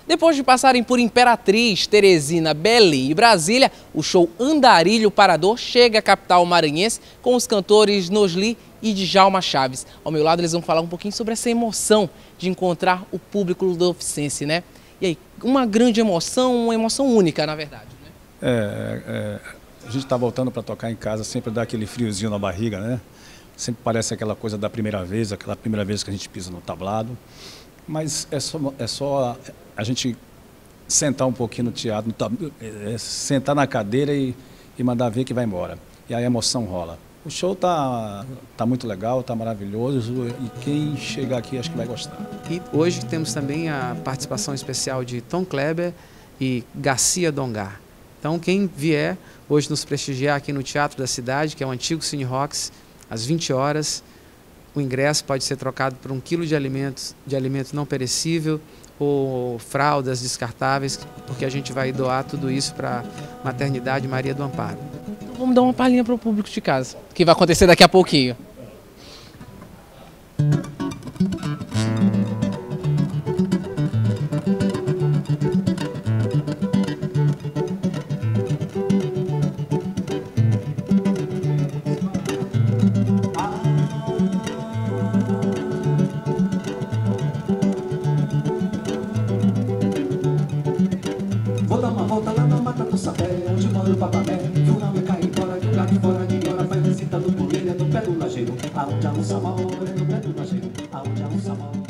Depois de passarem por Imperatriz, Teresina, Belém e Brasília, o show Andarilho Parador chega à capital maranhense com os cantores Nosli e Djalma Chaves. Ao meu lado eles vão falar um pouquinho sobre essa emoção de encontrar o público ludoviciense, né? E aí, uma grande emoção, uma emoção única, na verdade, né? A gente está voltando para tocar em casa, sempre dá aquele friozinho na barriga, né? Sempre parece aquela coisa da primeira vez, aquela primeira vez que a gente pisa no tablado. Mas é só a gente sentar um pouquinho no teatro, sentar na cadeira e mandar ver que vai embora. E aí a emoção rola. O show tá muito legal, tá maravilhoso e quem chegar aqui acho que vai gostar. E hoje temos também a participação especial de Tom Kleber e Garcia Dongar. Então quem vier hoje nos prestigiar aqui no Teatro da Cidade, que é o antigo Cine Rocks, às 20 horas, o ingresso pode ser trocado por 1 quilo de alimento não perecível ou fraldas descartáveis, porque a gente vai doar tudo isso para a Maternidade Maria do Amparo. Então vamos dar uma palhinha para o público de casa, que vai acontecer daqui a pouquinho. Vou dar uma volta lá na mata do sapé, onde mora o papamé. Vou não me cair fora de um gato fora de hora. Faz visita do poleiro, do pé do lajeiro. Aonde a onça mora, no pé do lajeiro. Aonde a onça mora.